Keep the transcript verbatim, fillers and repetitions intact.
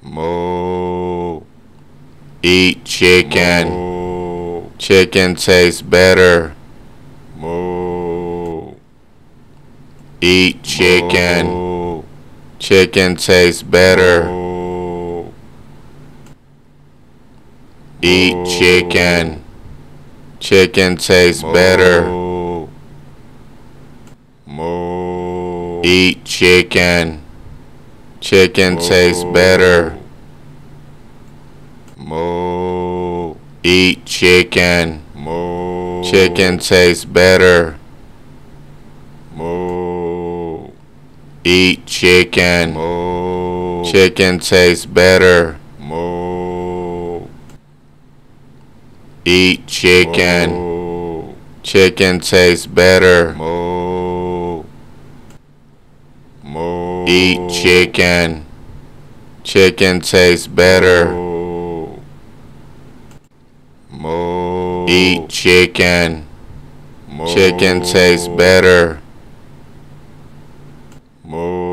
Moo. Eat chicken. Moo. Chicken tastes better. Moo. Eat chicken. Moo. Chicken tastes better. Moo. Eat chicken. Chicken tastes better. Moo. Eat chicken. Chicken tastes better. Moo. Eat chicken. Moo. Chicken tastes better. Moo. Eat chicken. Moo. Chicken tastes better. Moo. Eat chicken. Moo. Chicken tastes better. Moo. Moo. Eat chicken. Chicken tastes better. Moo. Eat chicken. Moo. Chicken tastes better. Moo.